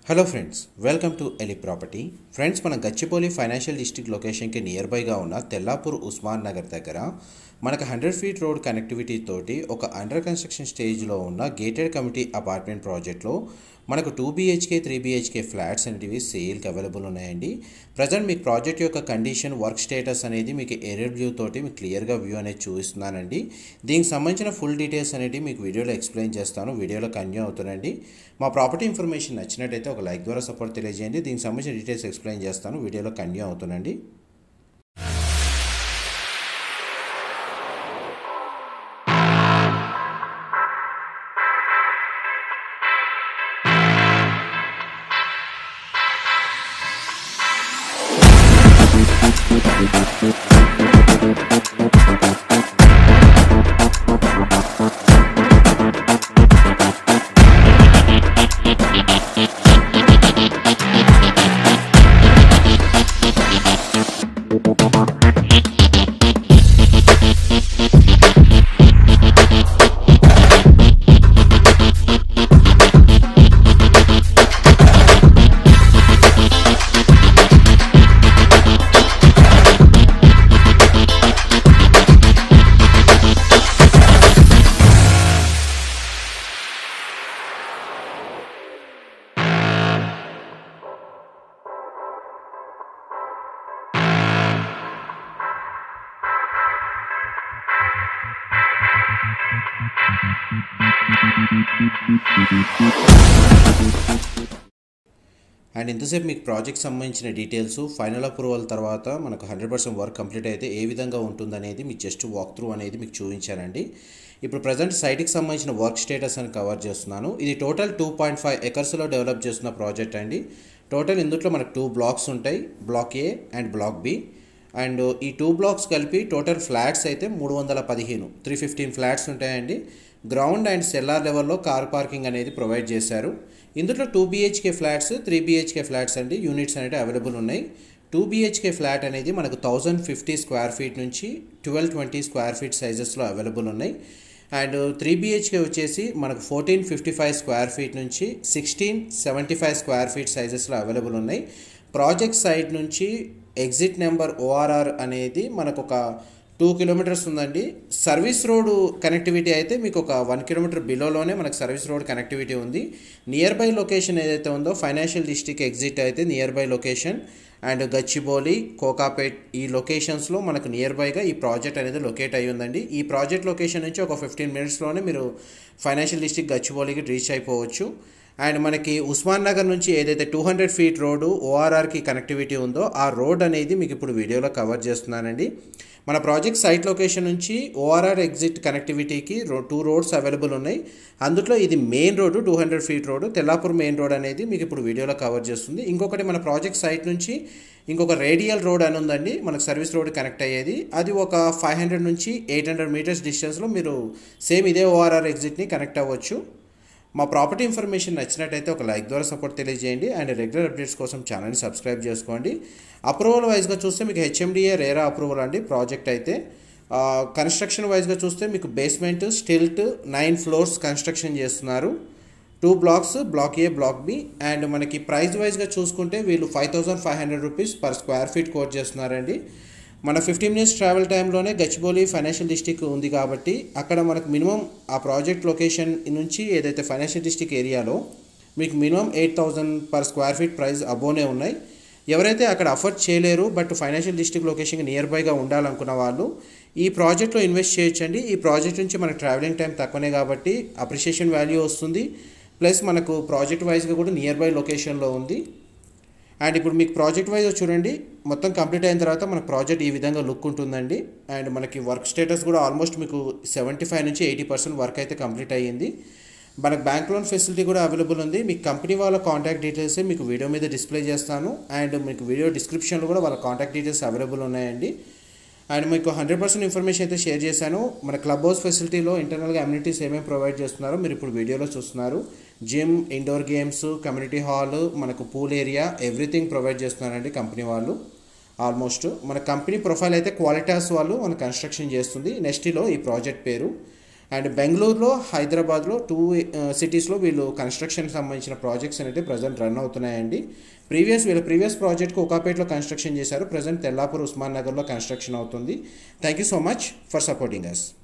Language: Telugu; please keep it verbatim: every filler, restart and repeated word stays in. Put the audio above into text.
హలో ఫ్రెండ్స్, వెల్కమ్ టు ఎలి ప్రాపర్టీ. ఫ్రెండ్స్, మన గచ్చిబౌలి ఫైనాన్షియల్ డిస్ట్రిక్ట్ లొకేషన్కి నియర్ బైగా ఉన్న తెల్లాపూర్ ఉస్మాన్ నగర్ దగ్గర మనకు హండ్రెడ్ ఫీట్ రోడ్ కనెక్టివిటీ తోటి ఒక అండర్ కన్స్ట్రక్షన్ స్టేజ్లో ఉన్న గేటెడ్ కమ్యూనిటీ అపార్ట్మెంట్ ప్రాజెక్ట్లో మనకు two BHK three BHK flats అనేటివి సేల్కి అవైలబుల్ ఉన్నాయండి. ప్రజెంట్ మీకు ప్రాజెక్ట్ యొక్క కండిషన్, వర్క్ స్టేటస్ అనేది మీకు ఏరియల్ వ్యూ తోటి మీకు క్లియర్గా వ్యూ అనేది చూపిస్తున్నానండి. దీనికి సంబంధించిన ఫుల్ డీటెయిల్స్ అనేవి మీకు వీడియోలో ఎక్స్ప్లెయిన్ చేస్తాను. వీడియోలో కంటిన్యూ అవుతానండి. మా ప్రాపర్టీ ఇన్ఫర్మేషన్ నచ్చినట్టయితే ఒక లైక్ ద్వారా సపోర్ట్ తెలియజేయండి. దీనికి సంబంధించిన డీటెయిల్స్ ఎక్స్ప్లెయిన్ చేస్తాను. వీడియోలో కంటిన్యూ అవుతానండి. అండ్ ఇంతసేపు మీకు ప్రాజెక్ట్ సంబంధించిన డీటెయిల్స్, ఫైనల్ అప్రూవల్ తర్వాత మనకు హండ్రెడ్ పర్సెంట్ వర్క్ కంప్లీట్ అయితే ఏ విధంగా ఉంటుందనేది మీకు జస్ట్ వాక్ త్రూ అనేది మీకు చూపించానండి. ఇప్పుడు ప్రజెంట్ సైట్కి సంబంధించిన వర్క్ స్టేటస్ అని కవర్ చేస్తున్నాను. ఇది టోటల్ టూ పాయింట్ ఫైవ్ ఎకర్స్లో డెవలప్ చేస్తున్న ప్రాజెక్ట్ అండి. టోటల్ ఇందులో మనకు టూ బ్లాక్స్ ఉంటాయి, block A and block B. And ఈ టూ బ్లాక్స్ కలిపి టోటల్ ఫ్లాట్స్ అయితే మూడు వందల పదిహేను త్రీ ఫిఫ్టీన్ ఫ్లాట్స్ ఉంటాయండి. గ్రౌండ్ అండ్ సెల్లార్ లెవెల్లో కార్ పార్కింగ్ అనేది ప్రొవైడ్ చేశారు. ఇందులో two BHK flats, three BHK flats అండి యూనిట్స్ అనేవి అవైలబుల్ ఉన్నాయి. టూ బీహెచ్కే ఫ్లాట్ అనేది మనకు థౌజండ్ ఫిఫ్టీ స్క్వేర్ ఫీట్ నుంచి ట్వెల్వ్ ట్వంటీ స్క్వేర్ ఫీట్ సైజెస్లో అవైలబుల్ ఉన్నాయి. అండ్ త్రీ బీహెచ్కే వచ్చేసి మనకు fourteen fifty five square feet నుంచి sixteen seventy five square feet సైజెస్లో అవైలబుల్ ఉన్నాయి. ప్రాజెక్ట్ సైడ్ నుంచి ఎగ్జిట్ నెంబర్ ఓఆర్ఆర్ అనేది మనకు ఒక టూ కిలోమీటర్స్ ఉందండి. సర్వీస్ రోడ్ కనెక్టివిటీ అయితే మీకు ఒక వన్ కిలోమీటర్ బిలోలోనే మనకు సర్వీస్ రోడ్ కనెక్టివిటీ ఉంది. నియర్ బై లొకేషన్ ఏదైతే ఉందో ఫైనాన్షియల్ డిస్ట్రిక్ట్ ఎగ్జిట్ అయితే nearby location and Gachibowli, Kokapet ఈ లొకేషన్స్లో మనకు నియర్ బైగా ఈ ప్రాజెక్ట్ అనేది లొకేట్ అయ్యి ఉందండి. ఈ ప్రాజెక్ట్ లొకేషన్ నుంచి ఒక ఫిఫ్టీన్ మినిట్స్లోనే మీరు ఫైనాన్షియల్ డిస్ట్రిక్ట్ గచ్చిబౌలికి రీచ్ అయిపోవచ్చు. అండ్ మనకి ఉస్మాన్ నగర్ నుంచి ఏదైతే టూ హండ్రెడ్ ఫీట్ రోడ్డు ఓఆర్ఆర్కి కనెక్టివిటీ ఉందో ఆ రోడ్ అనేది మీకు ఇప్పుడు వీడియోలో కవర్ చేస్తున్నానండి. మన ప్రాజెక్ట్ సైట్ లొకేషన్ నుంచి ఓఆర్ఆర్ ఎగ్జిట్ కనెక్టివిటీకి రో టూ రోడ్స్ అవైలబుల్ ఉన్నాయి. అందులో ఇది main road, two hundred feet road Tellapur main road అనేది మీకు ఇప్పుడు వీడియోలో కవర్ చేస్తుంది. ఇంకొకటి మన ప్రాజెక్ట్ సైట్ నుంచి ఇంకొక రేడియల్ రోడ్ అని ఉందండి, మనకు సర్వీస్ రోడ్ కనెక్ట్ అయ్యేది. అది ఒక ఫైవ్ హండ్రెడ్ నుంచి ఎయిట్ హండ్రెడ్ మీటర్స్ డిస్టెన్స్లో మీరు సేమ్ ఇదే ఓఆర్ఆర్ ఎగ్జిట్ని కనెక్ట్ అవ్వచ్చు. మా ప్రాపర్టీ ఇన్ఫర్మేషన్ నచ్చినట్టయితే ఒక లైక్ ద్వారా సపోర్ట్ తెలియజేయండి. అండ్ రెగ్యులర్ అప్డేట్స్ కోసం ఛానల్ని సబ్స్క్రైబ్ చేసుకోండి. అప్రూవల్ వైజ్గా చూస్తే మీకు హెచ్ఎండిఏ రేరా అప్రూవల్ అండి ప్రాజెక్ట్ అయితే. కన్స్ట్రక్షన్ వైజ్గా చూస్తే మీకు basement, stilt, nine floors construction చేస్తున్నారు. Two blocks, block A, block B. And మనకి ప్రైస్ వైజ్గా చూసుకుంటే వీళ్ళు five thousand five hundred rupees per square feet quote చేస్తున్నారండి. మన ఫిఫ్టీన్ మినిట్స్ ట్రావెల్ టైంలోనే గచ్చిబౌలి ఫైనాన్షియల్ డిస్ట్రిక్ట్ ఉంది కాబట్టి అక్కడ మనకు మినిమం ఆ ప్రాజెక్ట్ లొకేషన్ నుంచి ఏదైతే ఫైనాన్షియల్ డిస్ట్రిక్ట్ ఏరియాలో మీకు minimum eight thousand per square feet price అబోనే ఉన్నాయి. ఎవరైతే అక్కడ అఫోర్డ్ చేయలేరు బట్ ఫైనాన్షియల్ డిస్ట్రిక్ట్ లొకేషన్కి నియర్ బైగా ఉండాలనుకున్న వాళ్ళు ఈ ప్రాజెక్ట్లో ఇన్వెస్ట్ చేయొచ్చండి. ఈ ప్రాజెక్ట్ నుంచి మనకు ట్రావెలింగ్ టైం తక్కువనే కాబట్టి అప్రిషియేషన్ వాల్యూ వస్తుంది. ప్లస్ మనకు ప్రాజెక్ట్ వైజ్గా కూడా నియర్ బై లొకేషన్లో ఉంది. అండ్ ఇప్పుడు మీకు ప్రాజెక్ట్ వైజ్ చూడండి, మొత్తం కంప్లీట్ అయిన తర్వాత మనకు ప్రాజెక్ట్ ఈ విధంగా లుక్ ఉంటుందండి. అండ్ మనకి వర్క్ స్టేటస్ కూడా ఆల్మోస్ట్ మీకు సెవెంటీ ఫైవ్ నుంచి ఎయిటీ పర్సెంట్ వర్క్ అయితే కంప్లీట్ అయ్యింది. మనకు బ్యాంక్ లోన్ ఫెసిలిటీ కూడా అవైలబుల్ ఉంది. మీకు కంపెనీ వాళ్ళ కాంటాక్ట్ డీటెయిల్స్ మీకు వీడియో మీద డిస్ప్లే చేస్తాను. అండ్ మీకు వీడియో డిస్క్రిప్షన్లో కూడా వాళ్ళ కాంటాక్ట్ డీటెయిల్స్ అవైలబుల్ ఉన్నాయండి. అండ్ మీకు హండ్రెడ్ పర్సెంట్ ఇన్ఫర్మేషన్ అయితే షేర్ చేశాను. మన క్లబ్ హౌస్ ఫెసిలిటీలో ఇంటర్నల్గా అమ్యూనిటీస్ ఏమేమి ప్రొవైడ్ చేస్తున్నారో మీరు ఇప్పుడు వీడియోలో చూస్తున్నారు. Gym, indoor games, community hall, మనకు పూల్ ఏరియా, ఎవ్రీథింగ్ ప్రొవైడ్ చేస్తున్నారండి కంపెనీ వాళ్ళు. ఆల్మోస్ట్ మన కంపెనీ ప్రొఫైల్ అయితే క్వాలిటాస్ వాళ్ళు మన కన్స్ట్రక్షన్ చేస్తుంది. నెక్స్ట్లో ఈ ప్రాజెక్ట్ పేరు అండ్ బెంగళూరులో, హైదరాబాద్లో టూ సిటీస్లో వీళ్ళు కన్స్ట్రక్షన్కి సంబంధించిన ప్రాజెక్ట్స్ అనేది ప్రజెంట్ రన్ అవుతున్నాయండి. ప్రీవియస్ వీళ్ళ ప్రీవియస్ ప్రాజెక్ట్కి ఒకాపేట్లో కన్స్ట్రక్షన్ చేశారు, ప్రజెంట్ తెల్లాపూర్ ఉస్మాన్ నగర్లో కన్స్ట్రక్షన్ అవుతుంది. Thank you so much for supporting us.